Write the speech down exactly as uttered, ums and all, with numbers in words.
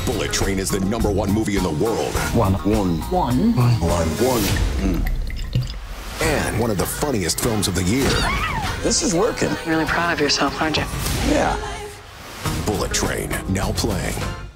Bullet Train is the number one movie in the world. One. One. One. One. One. Mm. And one of the funniest films of the year. This is working. You're really proud of yourself, aren't you? Yeah. Bullet Train, now playing.